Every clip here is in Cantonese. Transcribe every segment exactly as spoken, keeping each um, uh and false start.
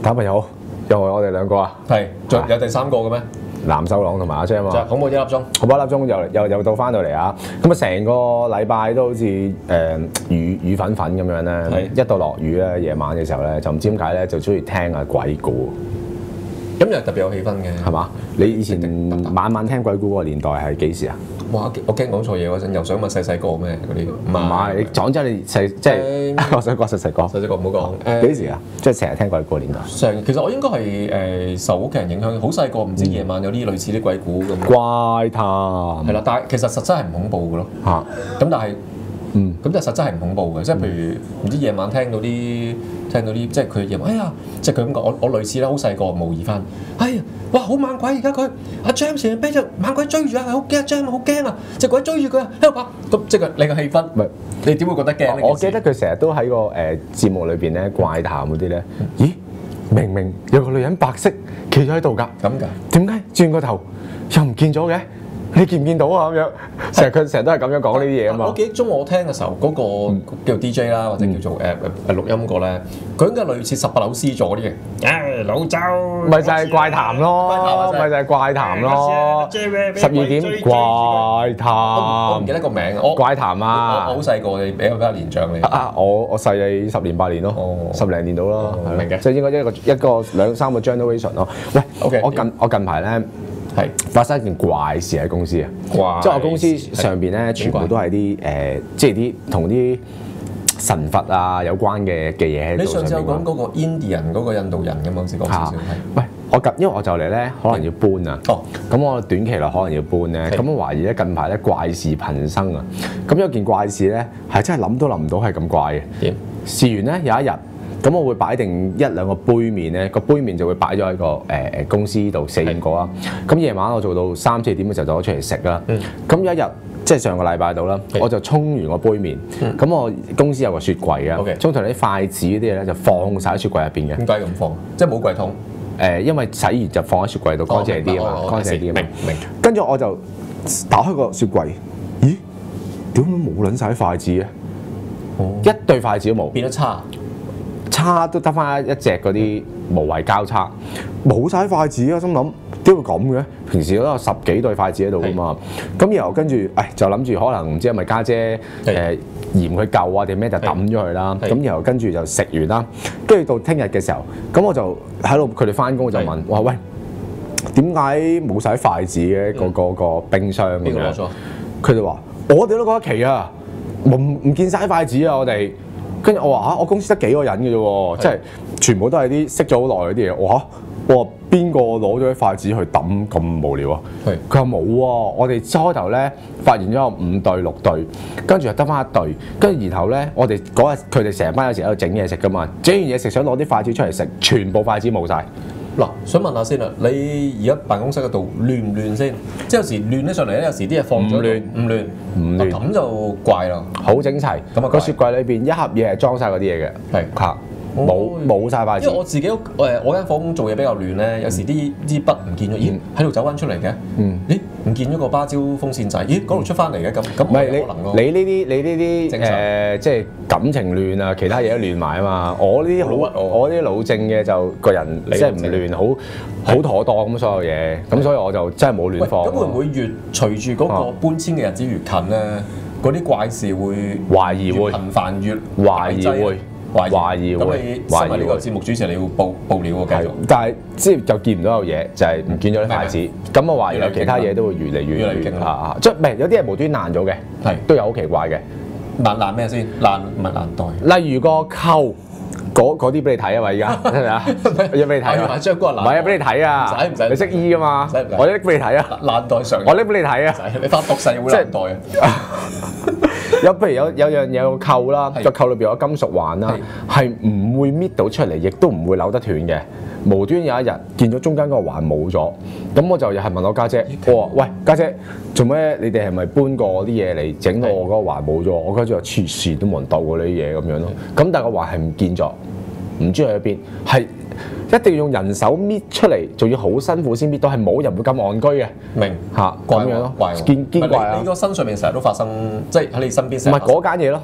打朋友又係我哋兩個啊， 係，仲有第三個嘅咩？ 藍秀朗同埋阿 Jam 啊， 好冇一粒鐘？ 好多粒鐘又又又到翻到嚟啊！咁啊，成個禮拜都好似誒、呃、雨雨粉粉咁樣咧，一到落雨咧，夜晚嘅時候咧，就唔知點解咧，就中意聽下鬼故。 咁又特別有氣氛嘅， 係嘛？你以前晚晚聽鬼故嗰個年代係幾時啊？ 哇！我驚講錯嘢嗰陣，又想問細細個咩嗰啲？唔係，你講真，你細即係我想講細細個。 細細個唔好講。 幾時啊？即係成日聽鬼故年代。 成其實我應該係誒受屋企人影響，好細個唔知夜晚有啲類似啲鬼故咁。 怪談係啦，但係其實實質係唔恐怖嘅咯。嚇！咁但係嗯，咁就實質係唔恐怖嘅，即係譬如唔知夜晚聽到啲。聽到啲即係佢夜晚，哎呀！即係佢咁講，我我類似啦，好細個模擬翻，哎呀！哇，好猛鬼而家佢阿 Jam 成日俾隻猛鬼追住啊，好驚 Jam 好驚啊！隻鬼追住佢喺度跑，咁即係你個氣氛，唔係你點會覺得驚？ 我記得佢成日都喺個誒節目裏邊咧怪談嗰啲咧，咦？明明有個女人白色企咗喺度㗎， 咁㗎？ 點解轉個頭又唔見咗嘅？你見唔見到啊？咁樣成日佢成日都係咁樣講呢啲嘢啊嘛。 我記得中我聽嘅時候，嗰個叫做 D J 啦，或者叫做誒誒錄音個咧，佢應該類似十八樓 C 座嗰啲嘅。誒老周， 咪就係怪談咯，咪就係怪談咯。十二點怪談。 我唔記得個名啊。 怪談啊！ 我好細個，你比我比較年長你。 啊！我我細你十年八年咯，十零年到啦。 明嘅。 即係應該一個一個兩三個 generation 咯。喂，我近我近排咧。係發生一件怪事喺公司啊！即係我公司上邊咧，全部都係啲誒，即係啲同啲神佛啊有關嘅嘅嘢喺度。 你上次有講嗰個 Indian 嗰個印度人嘅嘛？先講少少。 喂，我近因為我就嚟咧，可能要搬啊。哦。咁我短期內可能要搬咧，咁我懷疑咧近排咧怪事頻生啊！咁有件怪事咧係真係諗都諗唔到係咁怪嘅。點？事緣咧有一日。咁我會擺定一兩個杯麵咧，個杯麵就會擺咗喺個誒誒公司度四五個啦。咁夜晚我做到三四點嘅時候就攞出嚟食啦。咁有一日即係上個禮拜度啦，我就沖完個杯麵。咁我公司有個雪櫃啊，通常啲筷子嗰啲嘢咧就放晒喺雪櫃入邊嘅。 點解咁放？即係冇櫃桶。 誒，因為洗完就放喺雪櫃度乾淨啲啊嘛，乾淨啲啊嘛。 明明。 跟住我就打開個雪櫃，咦？點解冇撚晒筷子嘅？一對筷子都冇。 變咗叉。 叉都得翻一隻嗰啲無謂膠叉，冇晒筷子啊！心諗點會咁嘅？平時都有十幾對筷子喺度噶嘛。咁然後跟住，誒就諗住可能唔知係咪家姐誒嫌佢舊啊定咩就抌咗佢啦。咁然後跟住就食完啦。跟住到聽日嘅時候，咁我就喺度佢哋翻工就問：哇喂，點解冇晒筷子嘅？個個個冰箱咁樣。佢哋話：我哋都嗰一期啊，唔唔見晒筷子啊！我哋。跟住我話嚇，我公司得幾個人嘅啫喎，即係全部都係啲識咗好耐嗰啲嘢。我嚇，我話邊個攞咗啲筷子去抌咁無聊啊？佢話冇喎，我哋開頭咧發現咗有五對六對，跟住又得翻一對，跟住然後咧我哋嗰日佢哋成班有時喺度整嘢食噶嘛，整完嘢食想攞啲筷子出嚟食，全部筷子冇晒。 嗱，想問下先啦，你而家辦公室嗰度亂唔亂先？即係有時亂得上嚟咧，有時啲嘢放咗唔亂，唔亂，唔亂，咁就怪啦。好整齊，咁啊個雪櫃裏邊一盒嘢係裝晒嗰啲嘢嘅，係嚇，冇冇曬筷子。因為我自己誒我間房做嘢比較亂咧，有時啲啲筆唔見咗，咦喺度走翻出嚟嘅，咦唔見咗個芭蕉風扇仔，咦嗰度出翻嚟嘅，咁咁冇可能咯。你呢啲你呢啲誒即係感情亂啊，其他嘢都亂埋啊嘛。我呢啲好我呢啲老正嘅就個人即係唔亂，好好妥當咁所有嘢，咁所以我就真係冇亂放。咁會唔會越隨住嗰個搬遷嘅日子越近咧，嗰啲怪事會懷疑會頻繁越懷疑會？懷疑會，咁你身為呢個節目主持，你要報報料喎，繼續。但係即係就見唔到有嘢，就係唔見咗啲筷子。咁我懷疑有其他嘢都會越嚟越越嚟越勁啊！即係唔係有啲係無端爛咗嘅，係都有好奇怪嘅。爛爛咩先？爛唔係爛袋。例如個扣，嗰嗰啲俾你睇啊嘛！而家係咪啊？要俾你睇啊！張哥唔係啊，俾你睇啊！唔使唔使，你識醫噶嘛？我拎俾你睇啊！爛袋上，我拎俾你睇啊！你發毒誓會爛袋啊！有譬如有有樣有個扣啦，個扣裏邊有金屬環啦，係唔會搣到出嚟，亦都唔會扭得斷嘅。無端有一日見咗中間嗰個環冇咗，咁我就又係問我家姐，我話：喂家姐，做咩你哋係咪搬過啲嘢嚟整到我嗰個環冇咗？我家姐話：黐線都冇人鬥過呢啲嘢咁樣咯。咁但係個環係唔見咗，唔知去咗邊，係一定要用人手搣出嚟，仲要好辛苦先搣到，係冇人會咁戇居嘅。明嚇咁樣咯，見見怪啊！你個身上面成日都發生，即係喺你身邊。 唔係嗰間嘢咯，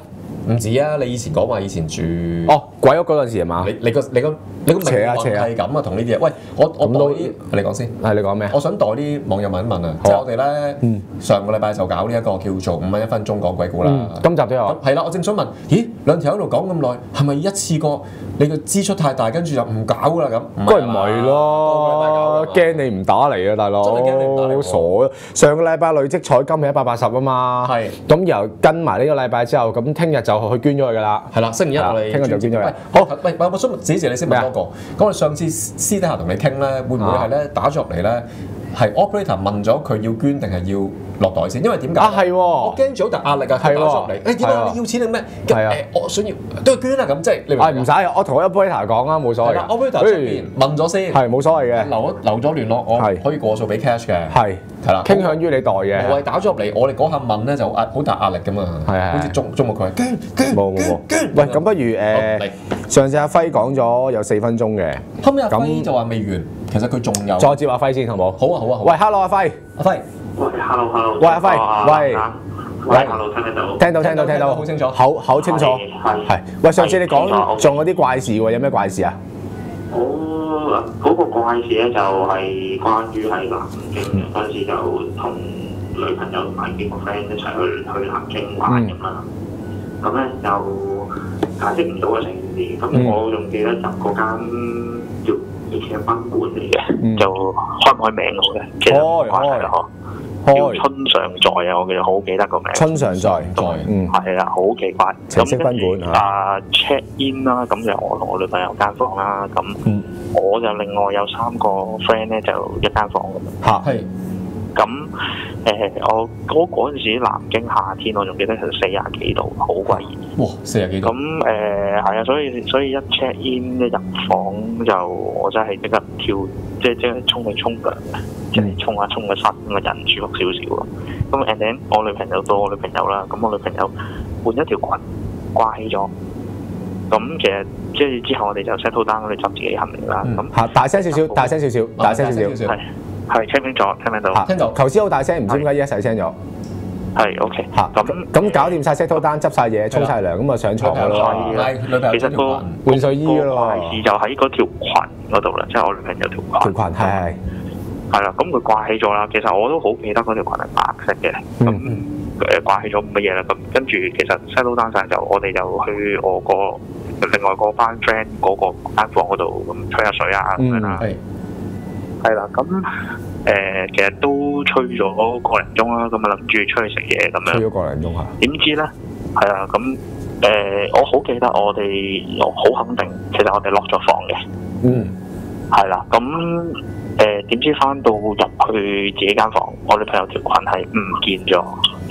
唔止啊！你以前講話以前住哦鬼屋嗰陣時係嘛？ 你你個你個你個命運係咁啊，同呢啲嘢。喂，我我代啲你講先。 係你講咩？ 我想代啲網友問一問啊，即係我哋咧上個禮拜就搞呢一個叫做五蚊一分鐘講鬼故啦。 今集都有。 係啦，我正想問，咦兩條喺度講咁耐，係咪一次過你個支出太大，跟住就唔搞啦咁？ 梗係唔係咯？驚你唔打嚟啊，大佬！ 真係驚你唔打嚟。 傻啊！上個禮拜累積彩金係一百八十啊嘛。係。咁然後跟埋呢個禮拜之後，咁聽日就去捐咗佢㗎啦。係啦，星期一我哋聽日就捐咗佢。好，喂，我想指示你先問多個。咁我上次私底下同你傾咧，會唔會係咧打咗入嚟咧？係 operator 問咗佢要捐定係要落袋先？因為點解？啊係喎，我驚咗好大壓力啊！佢打咗入嚟，誒點解你要錢定咩？係啊，我想要都係捐啊咁，即係你明唔明？唔使，我同 operator 講啊，冇所謂。operator 出邊問咗先，係冇所謂嘅。留留咗聯絡，我可以過數俾 cash 嘅。係係啦，傾向於你袋嘅。我係打咗入嚟，我哋嗰下問咧就壓好大壓力㗎嘛。係係，好似中中過佢捐捐冇冇冇。喂，咁不如誒上次阿輝講咗有四分鐘嘅，後尾阿輝就話未完。其實佢仲有，再接阿輝先好冇？好啊好啊好。喂 ，hello 阿輝，阿輝， 喂 ，hello hello。 喂阿輝，喂， 喂 ，hello 聽得到？ 聽到聽到聽到，好清楚，好好清楚。係係。喂，上次你講仲有啲怪事喎，有咩怪事啊？ 哦，嗰個怪事咧就係關於喺南京嘅嗰陣時，就同女朋友同埋幾個 friend 一齊去去南京玩咁啦。咁咧就解釋唔到嘅成件事。咁我仲記得入嗰間叫以前賓館嚟嘅，就開唔開名好嘅，其實唔關係啦嗬。叫春常在啊，我記得好記得個名。春常在，嗯，係啊，好奇怪。情色賓館啊 check in 啦，咁就我同我女朋友間房啦，咁我就另外有三個 friend 咧，就一間房咁樣。嚇，係。咁誒，我嗰嗰陣時南京夏天，我仲記得係四廿幾度，好鬼熱。哇！四廿幾度。咁誒係啊，所以所以一 check in 一入房就我真係即刻跳，即係即刻衝去沖涼嘅，即係沖下沖個身，咁啊人舒服少少咯。咁 and then 我女朋友到我女朋友啦，咁我女朋友換一條裙掛起咗。咁其實即係之後我哋就 settle down，我哋執自己行李啦。咁嚇大聲少少，大聲少少，大聲少少。係。係聽唔聽咗？聽唔聽到？聽到。頭先好大聲，唔知點解依家細聲咗。係 OK。嚇咁咁搞掂晒 settle down，執晒嘢，沖晒涼，咁啊上床㗎咯。其實個換睡衣㗎咯。怪事就喺嗰條裙嗰度啦，即係我女朋友條裙。條裙係係。係啦，咁佢掛起咗啦。其實我都好記得嗰條裙係白色嘅。咁誒掛起咗冇乜嘢啦。咁跟住其實 settle down 晒就我哋就去我個另外嗰班 friend 嗰個間房嗰度咁吹下水啊咁樣啦。係啦，咁誒、呃、其實都吹咗個零鐘啦，咁啊諗住出去食嘢咁樣。吹咗個零鐘嚇。點知咧？係啊，咁誒、呃、我好記得我哋好肯定，其實我哋落咗房嘅。嗯。係啦，咁誒點知翻到入去自己間房，我女朋友條裙係唔見咗。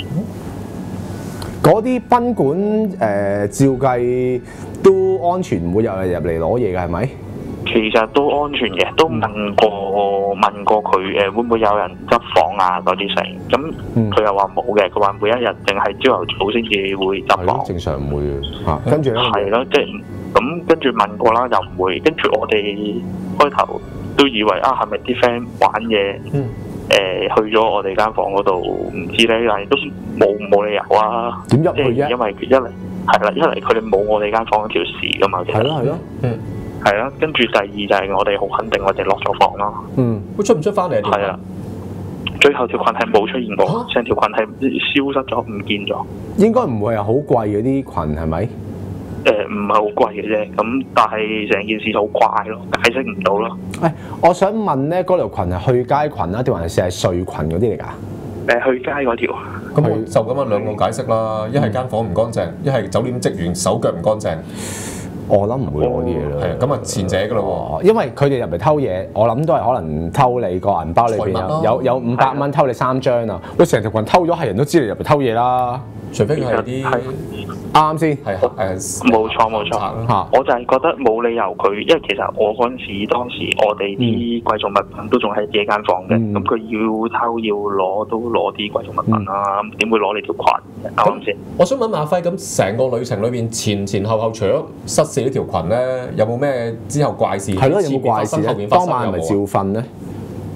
嗰啲賓館誒、呃、照計都安全，唔會有人入嚟攞嘢嘅係咪？其實都安全嘅，都問過問過佢誒會唔會有人執房啊嗰啲成，咁佢又話冇嘅，佢話每一日淨係朝頭早先至會執房，正常唔會嘅嚇。跟住咧係咯，即係咁跟住問過啦，又唔會。跟住我哋開頭都以為啊，係咪啲 friend 玩嘢？嗯。誒去咗我哋間房嗰度，唔知咧，但係都冇冇理由啊。點入去啫？因為一嚟係啦，一嚟佢哋冇我哋間房嗰條匙噶嘛。係咯係咯，嗯。係啦，跟住第二就係我哋好肯定我哋落咗房啦。嗯，會出唔出翻嚟？係啊，最後條裙係冇出現過，成條裙係消失咗，唔見咗。應該唔會係好貴嗰啲裙係咪？誒唔係好貴嘅啫，咁但係成件事就好怪咯，解釋唔到咯。誒，我想問咧，嗰條裙係去街裙啊，定還是係睡裙嗰啲嚟㗎？誒，去街嗰條。咁我就咁樣兩個解釋啦，一係間房唔乾淨，一係酒店職員手腳唔乾淨。我諗唔會攞啲嘢咯，係咁啊前者噶咯喎，因為佢哋入嚟偷嘢，我諗都係可能偷你個銀包裏邊有有有五百蚊偷你三張啊！喂，成條裙偷咗，係人都知你入嚟偷嘢啦，除非佢係啲啱先，係誒冇錯冇錯嚇，我就係覺得冇理由佢，因為其實我嗰陣時當時我哋啲貴重物品都仲喺自己間房嘅，咁佢要偷要攞都攞啲貴重物品啦，點會攞你條裙啱唔啱先？我想問馬輝，咁成個旅程裏邊前前後後除咗失竊呢條裙咧，有冇咩之後怪事？係咯，有冇怪事咧？當晚係咪照瞓咧？其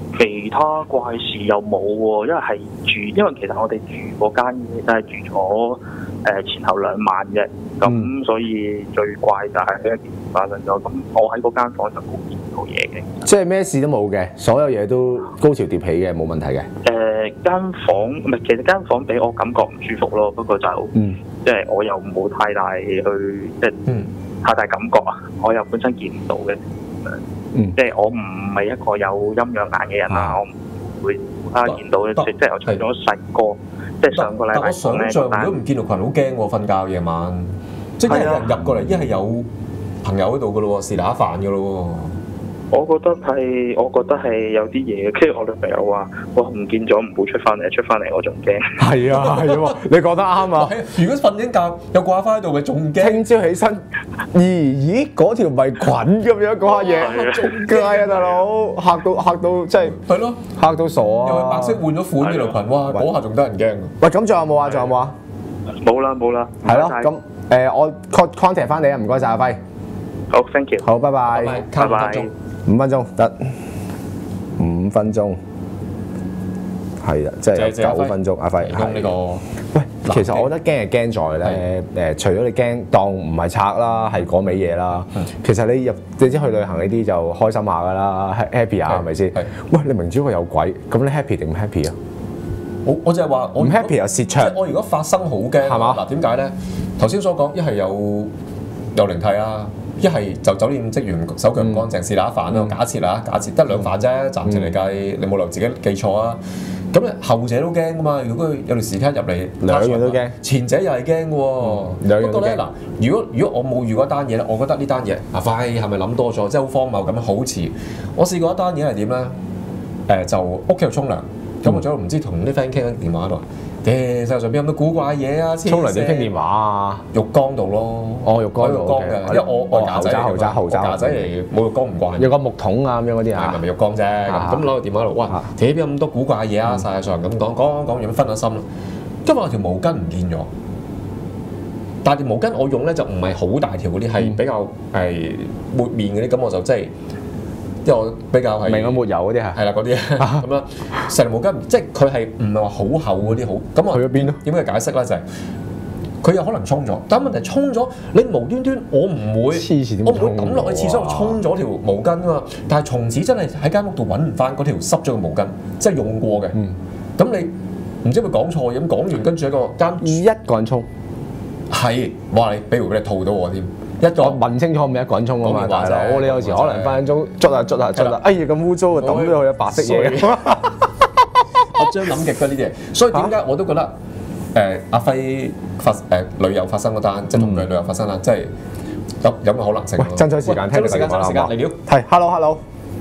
其他怪事又冇喎，因為係住，因為其實我哋住嗰間嘢都係住咗誒、呃、前後兩晚嘅，咁、嗯、所以最怪就係呢一件事發生咗。咁我喺嗰間房就冇見到嘢嘅， 即係咩事都冇嘅，所有嘢都高潮迭起嘅，冇問題嘅。誒、 呃、間房唔係，其實間房俾我感覺唔舒服咯，不過就、嗯、即係我又冇太大去即係、嗯、太大感覺啊，我又本身見唔到嘅。嗯、即係我唔係一個有陰陽眼嘅人啊，我唔會啊見到即係我除咗細個，即係上個禮拜但我想象如果唔見到群好驚喎，瞓覺夜晚，即係有人入過嚟，一係有朋友喺度噶咯喎，是打飯噶咯喎。 我覺得係，我覺得係有啲嘢嘅。跟住我女朋友話：我唔見咗，唔好出翻嚟，出翻嚟我仲驚。 係啊，係啊，你講得啱啊！ 如果瞓緊覺又掛翻喺度，咪仲驚。聽朝起身，咦咦，嗰條咪菌咁樣嗰下嘢，仲驚啊大佬！嚇到嚇到，即係係咯，嚇到傻啊！ 又係白色換咗款呢條裙，哇！嗰下仲得人驚。 喂，咁仲有冇啊？仲有冇啊？ 冇啦冇啦。 係咯，咁誒，我 contact 翻你啊！唔該晒阿輝。 好 ，thank you。 好，拜拜。 拜拜。 五分鐘得，五分鐘，係啦，即係九分鐘。阿輝， 係呢個。 喂，其實我覺得驚係驚在咧，誒，除咗你驚當唔係賊啦，係嗰味嘢啦。其實你入，你知去旅行呢啲就開心下㗎啦 ，happy 下係咪先？喂，你明知佢有鬼，咁你 happy 定唔 happy 啊？ 我我就係話，我唔 happy 又蝕場。 我如果發生好驚，係嘛？嗱，點解咧？頭先所講，一係有有靈體啦。一係就酒店職員手腳唔乾淨，是打飯咯。假設啦，假設得兩飯啫，暫時嚟計，你冇理由自己記錯啊。咁咧後者都驚噶嘛。如果佢有條時卡入嚟， 兩樣都驚。前者又係驚嘅喎。不過咧嗱，如果如果我冇遇過一單嘢咧，我覺得呢單嘢阿輝係咪諗多咗？即係好荒謬咁樣，好似我試過一單嘢係點咧？誒就屋企度沖涼，咁我仲唔知同啲 friend 傾緊電話度。誒，世界上邊有咁多古怪嘢啊！ 沖涼點傾電話啊？ 浴缸度咯， 哦，浴缸度嘅，因為我我架仔嚟，架仔嚟冇浴缸唔慣。 有個木桶啊咁樣嗰啲啊， 係咪浴缸啫？咁咁攞個電話度，哇！睇邊有咁多古怪嘢啊！世界上咁講講講完分下心咯。今日我條毛巾唔見咗，但係條毛巾我用咧就唔係好大條嗰啲，係比較係抹面嗰啲，咁我就即係。即係我比較係明我抹油嗰啲係， 係啦嗰啲咁啦，成條毛巾即係佢係唔係話好厚嗰啲好，咁我去咗邊咯？ 點樣解釋咧？就係佢有可能沖咗，但係問題沖咗，你無端端我唔會，我唔會抌落去廁所度沖咗條毛巾啊嘛。但係從此真係喺間屋度揾唔翻嗰條濕咗嘅毛巾，即係用過嘅。咁你唔知會講錯嘢，咁講完跟住一個間一個人沖， 係哇！你俾回俾你套到我添。 一個問清楚唔係一個人沖啊嘛，大佬，你有時可能分分鐘捽下捽下捽下，哎呀咁污糟啊，抌咗佢有白色嘢。 我將諗極㗎呢啲嘢，所以點解我都覺得誒阿輝發誒旅遊發生嗰單，即係同佢旅遊發生啦，即係有有冇可能性？ 爭取時間聽你時間，爭時間嚟料。 係，hello hello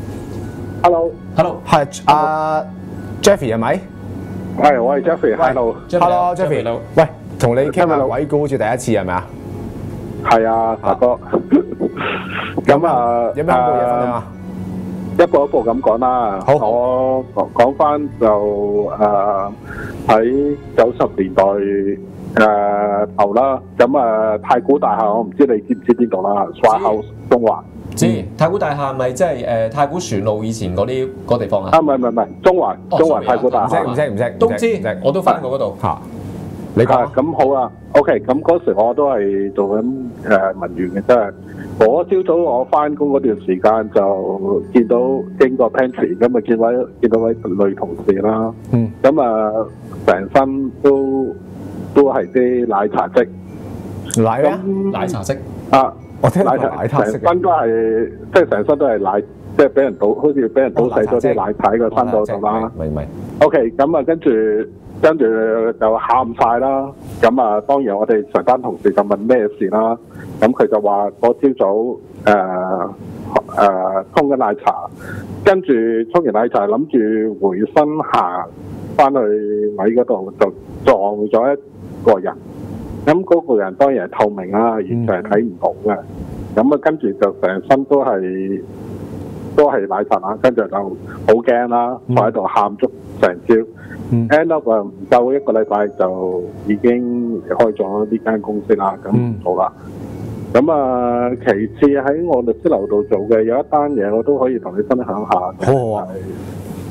hello hello， 係阿 Jeffrey 係咪？ 係，我係 Jeffrey，hello hello Jeffrey，喂，同你傾下鬼故好似第一次係咪啊？ 係啊，大哥。咁啊， 有咩好嘢分享啊？ 一步一步咁講啦。 好， 我講講翻就誒喺九十年代誒頭啦。咁啊，太古大廈我唔知你知唔知邊度啦 ？Swire House 中環。 知。太古大廈咪即係誒太古船路以前嗰啲嗰地方啊？ 啊，唔係唔係唔係，中環中環太古大廈。 唔識唔識唔識， 都知。我都翻過嗰度。 嚇。你講咁好啦 ，OK，咁嗰時我都係做緊誒文員嘅啫。我朝早我翻工嗰段時間就見到經過 pantry，咁啊見位見到位女同事啦。嗯。咁啊，成身都都係啲奶茶漬。 奶啊？ 奶茶漬。 啊！ 我聽奶茶奶茶成身都係，即係成身都係奶，即係俾人倒，好似俾人倒瀉咗啲奶茶喺個身度度啦。 明明。 OK，咁啊跟住。跟住就喊晒啦，咁啊當然我哋成班同事就問咩事啦，咁佢就話嗰朝早誒誒沖緊奶茶，跟住沖完奶茶諗住回身行翻去位嗰度就撞咗一個人，咁嗰個人當然係透明啦，完全係睇唔到嘅，咁啊跟住就成身都係都係奶茶啦，跟住就好驚啦，坐喺度喊足成朝。嗯、end up 啊，唔夠一個禮拜就已經離開咗呢間公司啦，咁唔好啦。咁、嗯、啊，其次喺我律師樓度做嘅有一單嘢，我都可以同你分享下。好啊。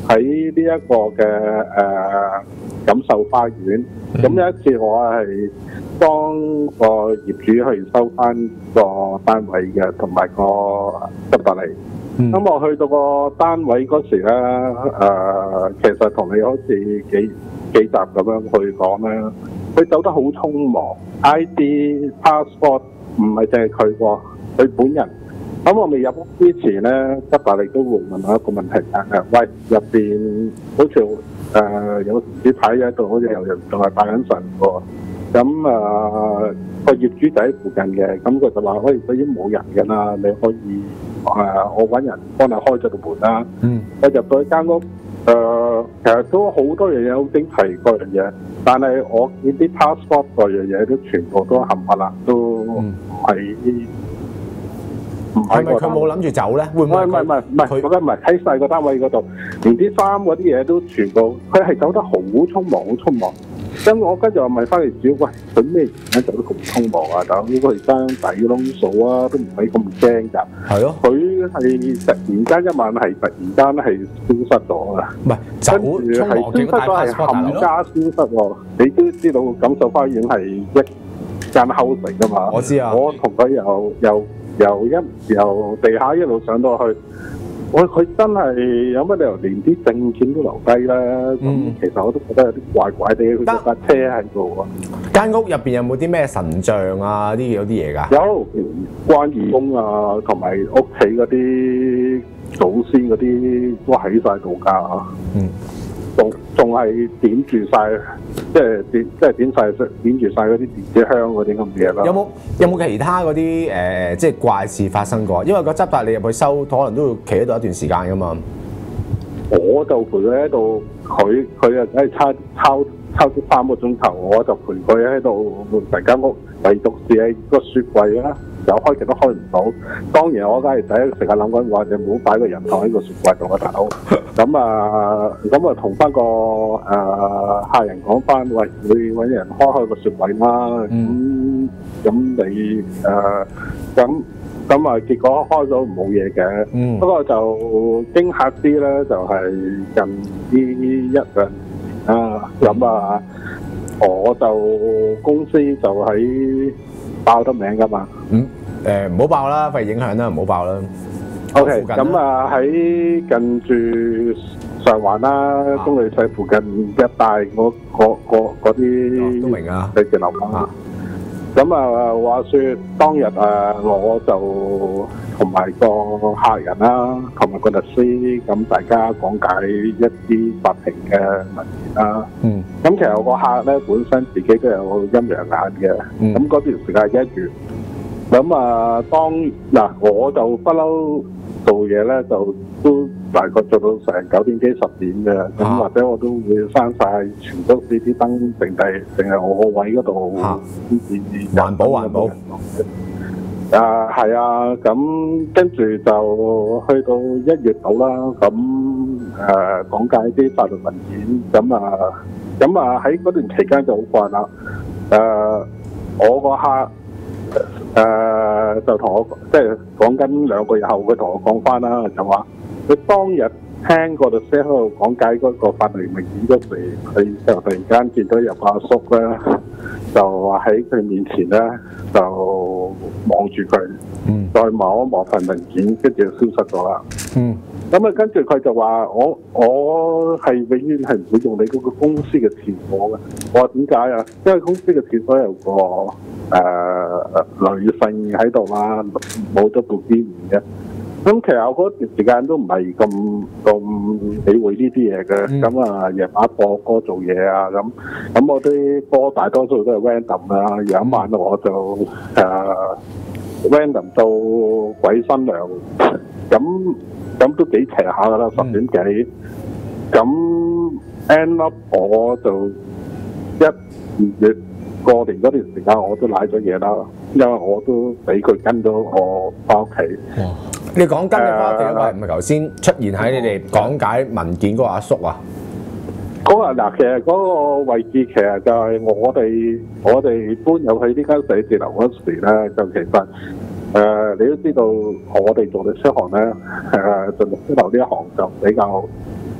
喺呢一個嘅誒、呃、錦繡花園。咁、嗯、有一次我係幫個業主去收翻個單位嘅，同埋個執達利。咁、嗯、我去到個單位嗰時咧，誒、呃、其實同你好似幾幾集咁樣去講咧，佢走得好匆忙 ，I D passport 唔係淨係佢喎，佢本人。咁我未入屋之前咧，執達利都會問我一個問題嘅，喂，入邊好似誒、呃、有啲牌喺度，好似有人仲係拜緊神喎。咁啊個業主就喺附近嘅，咁佢就話：喂，已經冇人㗎啦，你可以誒、呃、我揾人幫你開咗個門啦。嗯。我入到一間屋，誒、呃、其實都好多樣嘢好整齊嗰樣嘢，但係我見啲 passport 嗰樣嘢都全部都冚唪唥都唔係。嗯係咪佢冇諗住走咧？會唔會？唔係唔係唔係，我覺得唔係喺細個單位嗰度，連啲衫嗰啲嘢都全部，佢係走得好匆忙，好匆忙。咁我跟住我問翻佢少，喂，佢咩原因走得咁匆忙啊？就應該係爭底窿數啊，都唔係咁驚㗎。係咯。佢係突然間一晚係突然間係消失咗啊！唔係走匆忙，消失咗係冚家消失喎。你都知道錦繡花園係一間 house 嚟㗎嘛？我知啊。我同佢又又。由一由地下一路上到去，我佢真係有乜理由連啲證件都留低咧？咁、嗯、其實我都覺得有啲怪怪地，佢架車喺度啊！間屋入邊有冇啲咩神像啊？啲有啲嘢㗎？有關義公啊，同埋屋企嗰啲祖先嗰啲都喺晒度㗎。嗯。仲仲係點住晒，即係點即係點晒點住晒嗰啲電子香嗰啲咁嘅嘢啦。有冇有冇其他嗰啲誒即係怪事發生過？因為個執達你入去收，可能都要企喺度一段時間噶嘛。我就陪佢喺度，佢佢啊梗係抄抄抄咗三個鐘頭，我就陪佢喺度成間屋，唯獨是係個雪櫃啦。有開極都開唔到，當然我梗係第一時間諗緊話，你唔好擺個人頭喺個雪櫃度啊，大佬。咁啊，咁啊，同翻個誒、呃、客人講翻，喂，你揾人開開個雪櫃啦。咁咁、嗯、你誒咁咁啊，結果開咗冇嘢嘅。嗯。不過就驚嚇啲咧，就係、是、近呢一兩年啊，咁啊，我就公司就喺。爆得名㗎嘛？嗯，誒唔好爆啦，費影響啦，唔好爆啦。O K，咁啊喺近住上環啦、中旅社附近一帶嗰嗰嗰嗰啲都明啊，寫字樓啊。咁啊話説當日啊，我就同埋個客人啦，同埋個律師，咁大家講解一啲法庭嘅文件啦。嗯。咁其實我個客咧本身自己都有陰陽眼嘅。嗯。咁嗰段時間一月，咁啊當嗱我就不嬲做嘢咧，就都大概做到成九點幾十點嘅。咁、啊、或者我都會閂晒全都市啲燈，定係定係我個位嗰度先至環保環保。啊，係啊，咁跟住就去到一月度啦，咁誒講解啲法律文件，咁啊，咁啊喺嗰段期間就好慣啦。誒、呃，我個客誒、呃、就同我即係講緊兩個月後，佢同我講翻啦，就話佢當日聽個律師喺度講解嗰個法律文件嗰時，佢就突然間見到有個阿叔咧。就話喺佢面前咧，就望住佢，嗯、再望一望份文件，跟住就消失咗啦。嗯，咁啊，跟住佢就話：我我係永遠係唔會用你嗰個公司嘅廁所嘅。我話點解啊？因為公司嘅廁所有個誒、呃、女性喺度啦，冇咗部機嘅。咁其實我嗰段時間都唔係咁咁理會呢啲嘢嘅，咁啊夜晚播歌做嘢啊咁，咁我啲歌大多數都係 random 啦，有一晚我就誒、uh, random 到鬼新娘，咁咁都幾邪下噶啦，十點幾，咁 end up 我就一二月過年嗰段時間我都瀨咗嘢啦，因為我都俾佢跟咗我翻屋企。你講跟嘅話，第一位唔係頭先出現喺你哋講解文件嗰個阿叔啊？嗰個嗱，其實嗰個位置其實就係我哋我哋搬入去呢間寫字樓嗰時咧，就其實誒、呃、你都知道，我哋做律師行咧誒做律師樓呢一行就比較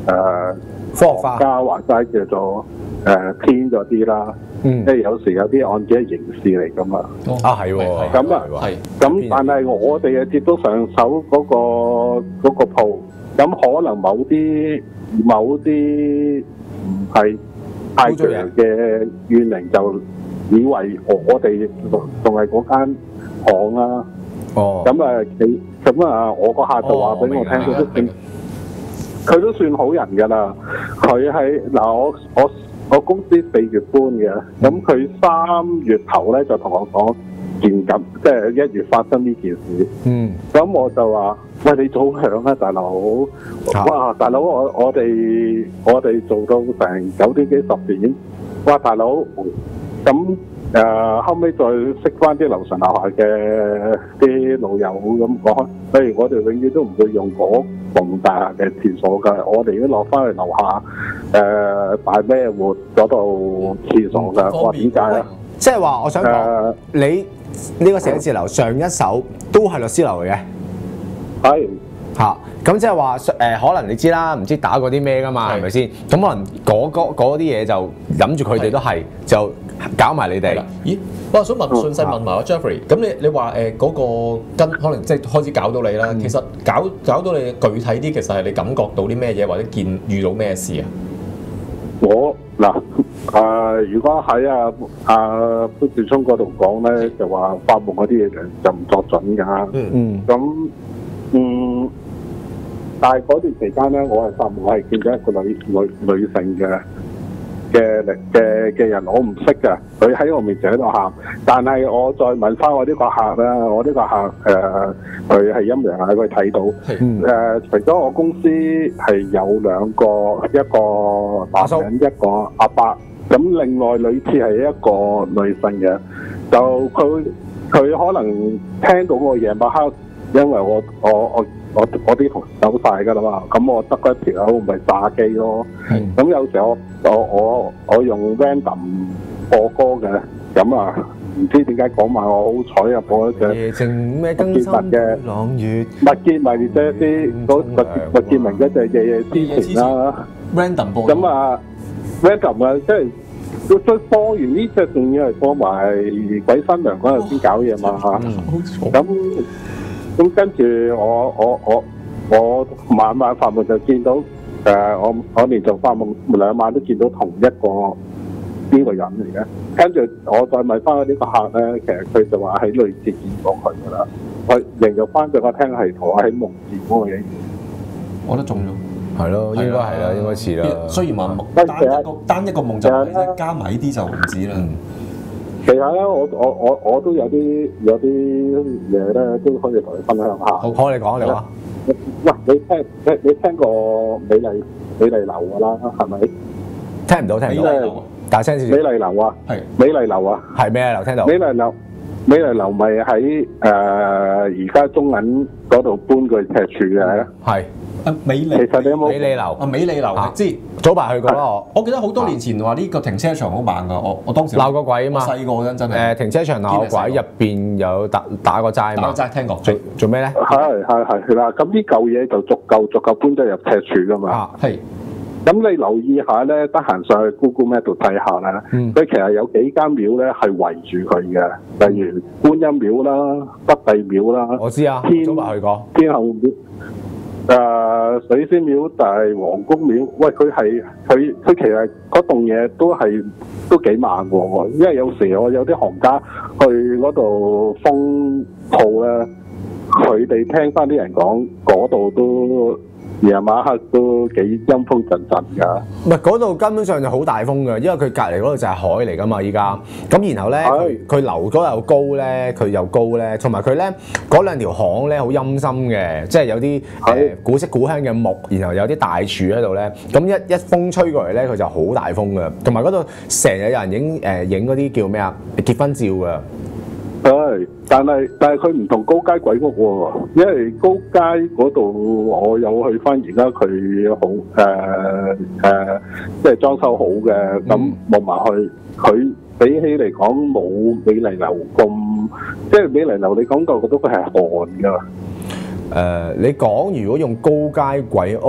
誒科學化家話齋叫做誒偏咗啲啦。 嗯， 即係有時有啲案件係刑事嚟㗎嘛。 啊係喎， 咁啊係。 咁但係我哋啊接到上手嗰個嗰個鋪，咁可能某啲某啲唔係太強嘅怨靈就以為我哋仲係嗰間行啦。 哦。 咁啊，你咁啊，我個客就話俾我聽，佢都算佢都算好人㗎啦。佢係嗱，我我我公司四月搬嘅，咁佢三月頭咧就同我講件咁，即係一月發生呢件事。嗯。咁我就話：喂，你早響啊，大佬！哇，大佬，我我哋我哋做到成九點幾十點，哇，大佬！咁誒、呃、後尾再識翻啲樓上樓下嘅啲老友咁講，譬如我哋永遠都唔會用嗰棟大廈嘅廁所㗎，我哋已經落翻去樓下誒大咩活嗰度廁所㗎。我話點解啊？ 即係話我想講，呃、你呢個寫字樓上一手都係律師樓嚟嘅， 係嚇。咁即係話誒，可能你知啦，唔知打過啲咩㗎嘛，係咪先？咁可能嗰啲嘢就諗住佢哋都係就搞埋你哋。 咦？我想問順勢問埋我 Jeffrey，咁你你話誒嗰個跟可能即係開始搞到你啦。嗯、其實搞搞到你具體啲，其實係你感覺到啲咩嘢，或者見遇到咩事啊？ 我嗱誒、呃，如果喺阿阿潘兆聰嗰度講咧，就話發夢嗰啲嘢就就唔作準㗎。嗯嗯。咁嗯。但係嗰段期間咧，我係發夢，我係見到一個女女女性嘅嘅嘅嘅人，我唔識㗎。佢喺我面前喺度喊，但係我再問翻我呢個客啦，我呢個客誒佢係陰陽眼，佢睇到誒、呃，除咗我公司係有兩個，一個男人，一個阿伯，咁另外女廁係一個女性嘅，就佢佢可能聽到我夜晚黑，因為我我我。我我啲同事走晒㗎啦嘛，咁我得嗰條友咪炸機咯。咁、嗯、有時候我我我我用 random 播歌嘅，咁啊唔知點解講埋我好彩啊播一隻夜靜咩更深嘅朗月，麥潔文即係啲嗰麥麥潔文嗰隻夜夜之前啦。random 播咁啊 random 啊，即係佢佢播完呢隻仲要係播埋鬼新娘嗰陣先搞嘢嘛嚇。咁咁跟住我我我我晚晚發夢就見到誒、呃、我我連續發夢兩晚都見到同一個邊個人嚟嘅，跟住我再問翻呢個客咧，其實佢就話喺類似見過佢噶啦，我形容翻俾我聽係同我喺夢見嗰個嘢，我都中咗，係咯，應該係啦，應該似啦。雖然話單一個單一個夢就係加埋呢啲就唔止啦。其實咧，我我我我都有啲有啲嘢咧，都可以同你分享下。好，你講你話。喂，你聽你你聽過美麗美麗樓㗎啦，係咪？聽唔到，聽唔到。大聲少少。美麗樓啊，係美麗樓啊，係咩樓？聽到。美麗樓，美麗樓咪喺誒而家中銀嗰度搬去赤柱嘅。係。啊，美麗。其實你有冇美麗樓？啊，美麗樓，我知。早排去過啦，我我記得好多年前話呢個停車場好猛噶，我我當時鬧過鬼啊嘛，細個嗰陣真係誒停車場鬧鬼，入邊有打打個齋嘛，打個齋聽過，做做咩咧？係係係啦，咁呢嚿嘢就逐嚿逐嚿搬咗入赤柱噶嘛，啊係。咁你留意下咧，得閒上去 Google Map 度睇下啦，佢其實有幾間廟咧係圍住佢嘅，例如觀音廟啦、北帝廟啦，我知啊，早排去過天后廟。誒、呃、水仙廟、大皇宮廟，喂佢係佢佢其實嗰棟嘢都係都幾猛喎，因為有時我有啲行家去嗰度封鋪咧，佢哋聽翻啲人講嗰度都夜晚黑都幾陰風陣陣㗎。唔係嗰度根本上就好大風㗎，因為佢隔離嗰度就係海嚟㗎嘛，依家。咁然後咧，佢佢樓嗰又高咧，佢又高咧，同埋佢咧嗰兩條巷咧好陰森嘅，即係有啲誒、呃、古色古香嘅木，然後有啲大柱喺度咧。咁一一風吹過嚟咧，佢就好大風㗎。同埋嗰度成日有人影誒影嗰啲叫咩啊結婚照㗎。係，但係但係佢唔同高街鬼屋喎，因為高街嗰度我有去翻，而家佢好誒誒，即係裝修好嘅，咁望埋去，佢比起嚟講冇美麗樓咁，即係美麗樓你講到覺得佢係寒㗎。誒、呃，你講如果用高街鬼屋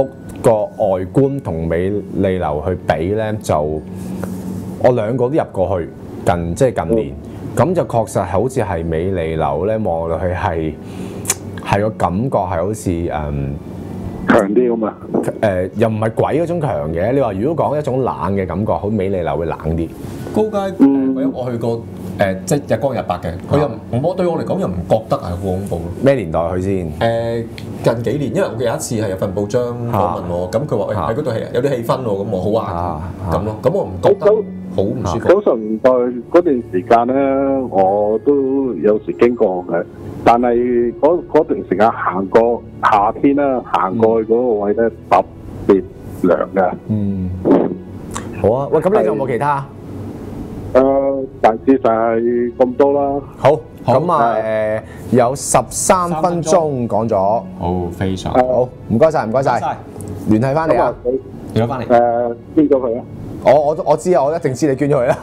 個外觀同美利樓去比咧，就我兩個都入過去，近即係近年，咁、嗯、就確實好似係美利樓咧，望落去係係個感覺係好似誒。嗯強啲咁啊！ 誒、呃、又唔係鬼嗰種強嘅，你話如果講一種冷嘅感覺，好美利樓會冷啲。 高街誒，我去過誒、呃，即係日光日白嘅，佢又唔我對我嚟講又唔覺得係好恐怖咯。 咩年代去先？誒、 呃、近幾年，因為我有一次係有份報章訪問我，咁佢話誒喺嗰度係有啲氣氛喎，咁我好啊咁咯，咁我唔覺得好唔舒服。 九十年代嗰段時間咧，我都有時經過嘅。但係嗰段時間行過夏天啦，行過去嗰個位咧特別涼嘅。嗯， 好啊。喂，咁你仲有冇其他？ 誒、呃，大致就係咁多啦。 好，咁啊誒，有十三分鐘講咗。 好，非常好，唔該晒，唔該晒。聯繫翻你啊， 聯絡翻嚟。 誒，捐咗佢啊。 我我我知啊，我一定知你捐咗佢啦。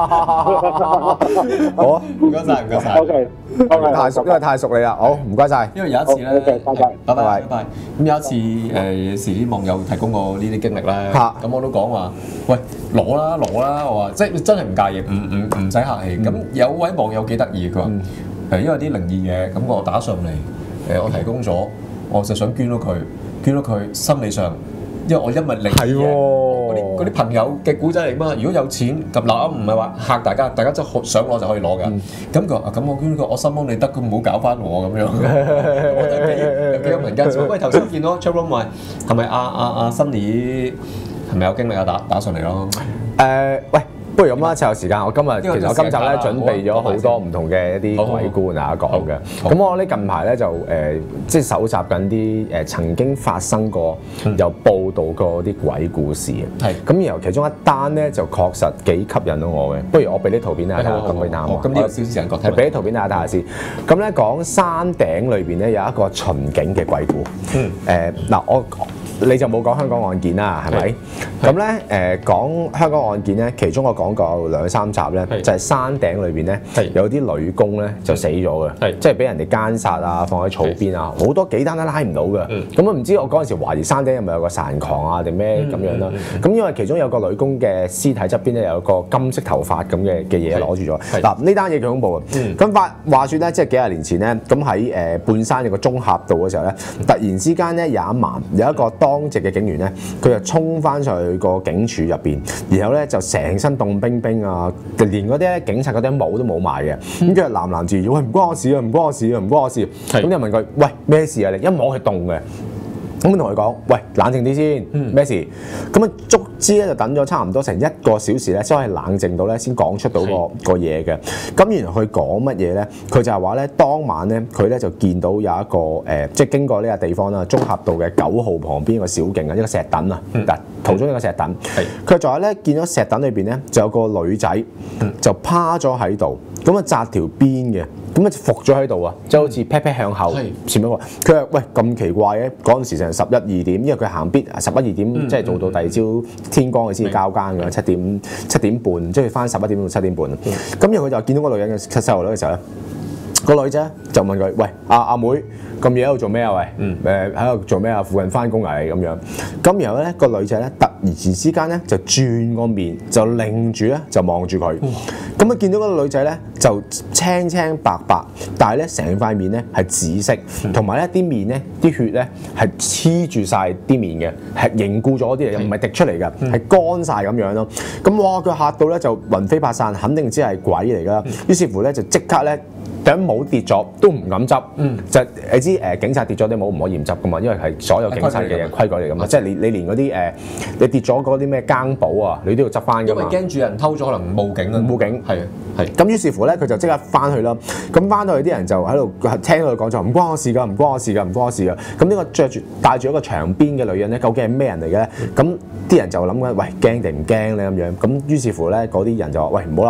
好啊， 唔該晒，唔該晒。 O K， 太熟，因為太熟你啦。好，唔該晒。 因為有一次咧， 拜拜， 拜拜，拜拜。咁有一次誒，時啲網友提供過呢啲經歷咧，咁我都講話，喂，攞啦，攞啦，我話即係真係唔介意，唔唔唔使客氣。咁有位網友幾得意，佢話誒，因為啲靈異嘢，咁我打上嚟，誒，我提供咗，我就想捐咗佢，捐咗佢，心理上。因為我因為靈異嘢，嗰啲嗰啲朋友嘅古仔嚟嘛。如果有錢咁嗱，唔係話嚇大家，大家真係想攞就可以攞㗎。咁佢話：咁我捐佢，我心安理得，咁唔好搞翻我咁樣。我覺得幾有幾有民間。喂，頭先見到 chat room 話係咪阿阿阿 Sunny 係咪有經歷啊？打打上嚟咯。 誒，喂。不如咁啦，趁有時間，我今日其實我今集咧準備咗好多唔同嘅一啲鬼故同大家講嘅。咁我呢近排咧就誒、呃，即係搜集緊啲誒曾經發生過、嗯、有報導過啲鬼故事嘅。係。咁然後其中一單咧就確實幾吸引到我嘅。不如我俾啲圖片大家睇下，咁可以啱啊。 咁呢個小時人覺睇。 俾啲圖片大家睇下先。咁咧講山頂裏邊咧有一個巡警嘅鬼故。嗯。誒嗱、呃，我。你就冇講香港案件啦，係咪？咁咧誒講香港案件咧，其中我講過兩三集咧，就係山頂裏邊咧有啲女工咧就死咗嘅，即係俾人哋姦殺啊，放喺草邊啊，好多幾單都拉唔到嘅。咁我唔知我嗰陣時懷疑山頂係咪有個殺人狂啊定咩咁樣啦？咁因為其中有個女工嘅屍體側邊咧有個金色頭髮咁嘅嘅嘢攞住咗。嗱呢單嘢幾恐怖啊！咁話話説咧，即係幾廿年前咧，咁喺誒半山有個中峽道嘅時候咧，突然之間咧有一晚有一個當當值嘅警員咧，佢就衝翻上去個警署入邊，然後咧就成身凍冰冰啊，連嗰啲咧警察嗰啲帽都冇埋嘅，咁佢就喃喃自語：喂，唔關我事啊，唔關我事啊，唔關我事。咁就問佢：喂，咩事啊？你一摸係凍嘅。咁同佢講：喂，冷靜啲先，咩事？咁啊，足之咧就等咗差唔多成一個小時咧，先可以冷靜到咧，先講出到個個嘢嘅。咁原來佢講乜嘢咧？佢就係話咧，當晚咧，佢咧就見到有一個誒、呃，即係經過呢個地方啦，中峽道嘅九號旁邊個小徑啊，一個石凳啊，嗱、嗯，途中一個石凳。佢就話咧，見到石凳裏邊咧，就有個女仔就趴咗喺度，咁啊紮條辮嘅。咁啊伏咗喺度啊，即係好似 pat pat 向後前面話，佢話喂咁奇怪嘅，嗰陣時成十一二點，因為佢行必十一二點，嗯、即係做到第二朝天光佢先至交更嘅，七點七點半，即係翻十一點到七點半。咁、嗯、然後佢就見到個女人嘅細路女嘅時候咧，個女仔就問佢：喂，阿、啊、阿妹咁夜喺度做咩啊？喂，誒喺度做咩啊？附近翻工嚟咁樣。咁然後咧個女仔咧突然之間咧就轉個面，就擰住咧就望住佢。咁啊見到嗰個女仔咧就青青白白，但係咧成塊面咧係紫色，同埋咧啲面咧啲血咧係黐住晒啲面嘅，係凝固咗啲嚟，又唔係滴出嚟嘅，係乾晒咁樣咯。咁哇佢嚇到咧就魂飛魄散，肯定知係鬼嚟㗎。於是乎咧就即刻咧。頂帽跌咗都唔敢執，嗯、就你知誒、呃、警察跌咗啲帽唔可以唔執噶嘛，因為係所有警察嘅規矩嚟噶嘛，即係你你連嗰啲誒你跌咗嗰啲咩更簿啊，你都要執翻噶嘛。因為驚住人偷咗，可能報警啊。報警係啊係。咁於是乎咧，佢就即刻翻去啦。咁翻到去啲人就喺度聽到佢講就唔關我事㗎，唔關我事㗎，唔關我事㗎。咁呢個着住戴住一個長辮嘅女人咧，究竟係咩人嚟嘅咧？咁啲人就諗緊，喂驚定唔驚咧咁樣？咁於是乎咧，嗰啲人就話：喂唔好啦，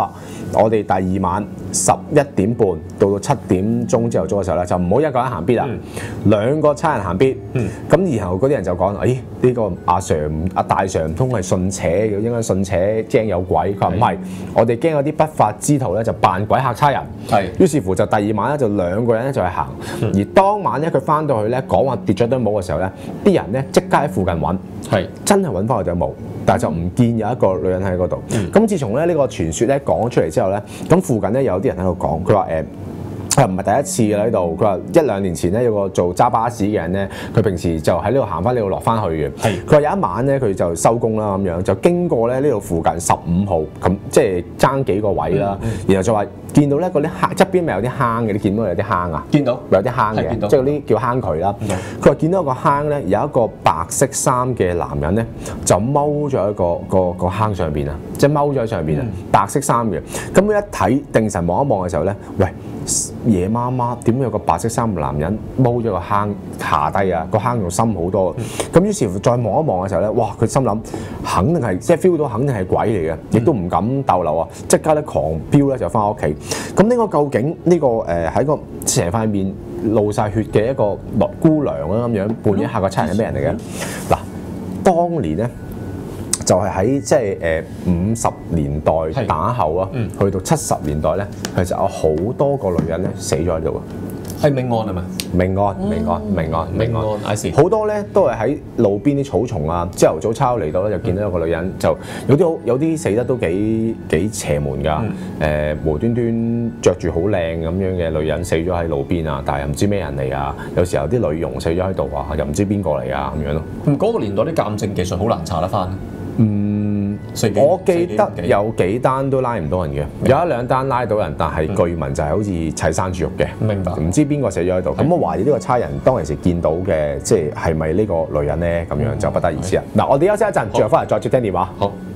我哋第二晚十一點半到到七點鐘朝頭早嘅時候咧，就唔好一個人行必啦， 嗯、 兩個差人行必。咁、 嗯、 然後嗰啲人就講：，誒、哎、呢、呢個阿 Sir 阿大 Sir 唔通係信邪嘅，應該信邪驚有鬼。佢話唔係，我哋驚有啲不法之徒咧就扮鬼嚇差人。係。於是乎就第二晚咧就兩個人咧就去行，嗯、而當晚咧佢翻到去咧講話跌咗堆帽嘅時候咧，啲人咧即刻喺附近揾，係真係揾翻佢對帽。但係就唔見有一個女人喺嗰度。咁、嗯、自從咧呢個傳說咧講出嚟之後咧，咁附近咧有啲人喺度講，佢話誒。誒唔係第一次㗎喺度，佢話一兩年前咧有個做揸巴士嘅人咧，佢平時就喺呢度行翻呢度落翻去嘅。係。佢話有一晚咧，佢就收工啦咁樣，就經過咧呢度附近十五號咁，即係爭幾個位啦。嗯嗯、然後就話見到咧嗰啲坑側邊咪有啲坑嘅，你見到有啲坑啊？見到。有啲坑嘅，即係嗰啲叫坑渠啦。佢話見到一個坑咧，有一個白色衫嘅男人咧，就踎咗喺個個個坑上邊啊，即係踎咗喺上邊啊，嗯、白色衫嘅。咁佢一睇定神望一望嘅時候咧，喂！夜媽媽點會有個白色衫嘅男人踎咗個坑下低啊？個坑仲深好多。咁、嗯、於是乎再望一望嘅時候咧，哇！佢心諗肯定係即係 feel 到肯定係鬼嚟嘅，亦都唔敢逗留啊！即刻咧狂飆咧就翻屋企。咁呢個究竟呢、呢個誒喺、呃、個成塊面露晒血嘅一個姑娘啦咁樣，半夜嚇個差人係咩人嚟嘅？嗱、嗯，當年咧。就係喺即係誒五十年代打後啊，嗯、去到七十年代咧，其實有好多個女人咧死咗喺度啊！ 係命案係咪？ 命案、命案、命案、命案，好多咧都係喺路邊啲草叢啊，朝頭早抄嚟到咧就見到有個女人，嗯、就有啲好有啲死得都幾幾邪門㗎。誒、嗯呃、無端端着住好靚咁樣嘅女人死咗喺路邊啊，但係又唔知咩人嚟啊！有時候啲女傭死咗喺度啊，又唔知邊個嚟啊咁樣咯。咁嗰個年代啲鑑證技術好難查得翻。 嗯，我記得有幾單都拉唔到人嘅，有一兩單拉到人，但係據聞就係好似砌生豬肉嘅。明白。唔知邊個死咗喺度，咁我懷疑呢個差人當其時見到嘅，即係係咪呢個女人咧？咁樣就不得而知啦。嗱，我哋休息一陣，最後翻嚟再接聽電話。好。